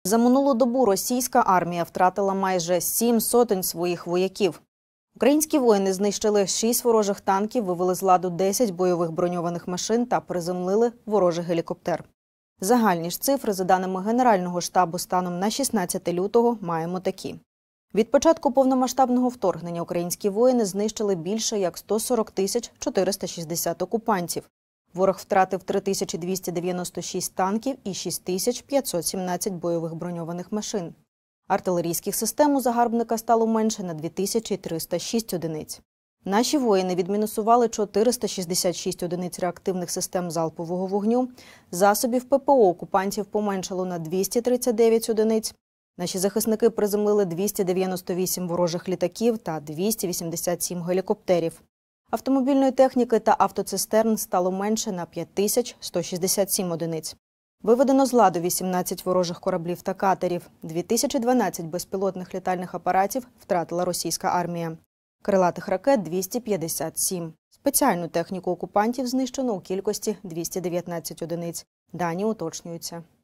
За минулу добу російська армія втратила майже 7 сотень своїх вояків. Українські воїни знищили 6 ворожих танків, вивели з ладу 10 бойових броньованих машин та приземлили ворожий гелікоптер. Загальні ж цифри, за даними Генерального штабу, станом на 16 лютого маємо такі. Від початку повномасштабного вторгнення українські воїни знищили більше як 140 460 окупантів. Ворог втратив 3296 танків і 6517 бойових броньованих машин. Артилерійських систем у загарбника стало менше на 2306 одиниць. Наші воїни відмінусували 466 одиниць реактивних систем залпового вогню, засобів ППО окупантів поменшало на 239 одиниць. Наші захисники приземлили 298 ворожих літаків та 287 гелікоптерів. Автомобільної техніки та автоцистерн стало менше на 5167 одиниць. Виведено з ладу 18 ворожих кораблів та катерів, 2012 безпілотних літальних апаратів втратила російська армія. Крилатих ракет – 257. Спеціальну техніку окупантів знищено у кількості 219 одиниць. Дані уточнюються.